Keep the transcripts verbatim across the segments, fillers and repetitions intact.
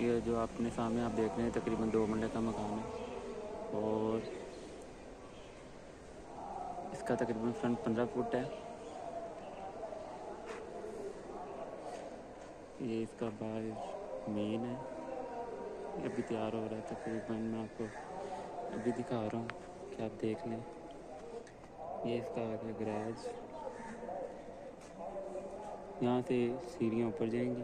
ये जो अपने सामने आप देख रहे हैं तकरीबन दो मरले का मकान है और इसका तकरीबन फ्रंट पंद्रह फुट है। ये इसका बाहर मेन है, ये अभी तैयार हो रहा है। तकरीबन मैं आपको अभी दिखा रहा हूँ कि आप देख लें। ये इसका आ गया गैराज, यहाँ से सीढ़ियाँ ऊपर जाएंगी।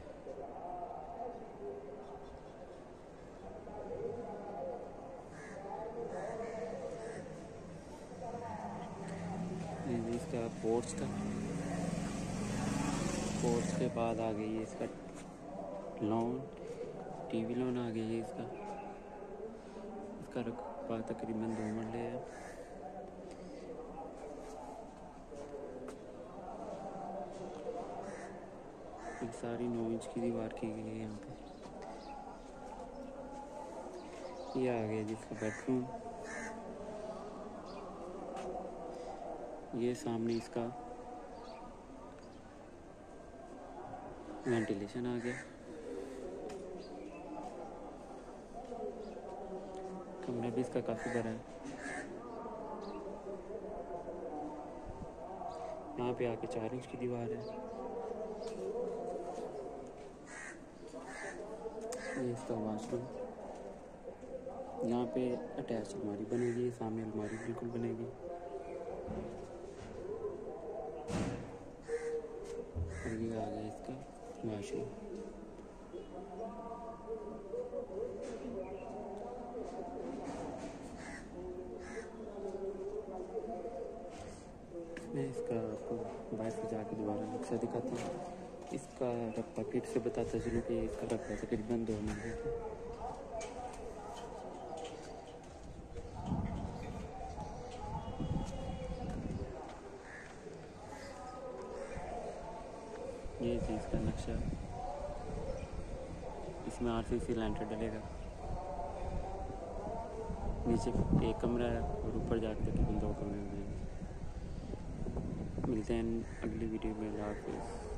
ये इसका पोर्च था, पोर्च के बाद आ गई है इसका लॉन, टीवी लॉन आ गई है इसका। इसका रकबा तकरीबन दो मरले है। एक सारी नौ इंच की दीवार की गई है यहाँ पे। ये आ गया जिसका बेडरूम। ये सामने इसका वेंटिलेशन आ गया। कमरा भी इसका काफ़ी बड़ा है। यहाँ पे आके चार इंच की दीवार है। ये इसका वाशरूम, यहाँ पे अटैच अलमारी बनेगी, सामने अलमारी बिल्कुल बनेगी। और ये आ गया इसका वाशरूम। मैं इसका आपको बाहर से जाकर दोबारा नक्शा दिखाता हूँ। इसका रकबा फिर से बताता चलूँ कि इसका रकबा तकरीबन दो मरले है। ये चीज़ का नक्शा, इसमें आर सी सी लैंटर डलेगा। नीचे एक कमरा है और ऊपर जाकर तकरीबन दो कमरे हो जाएंगे। मिलते हैं अगली वीडियो में। अल्लाह हाफ़िज़।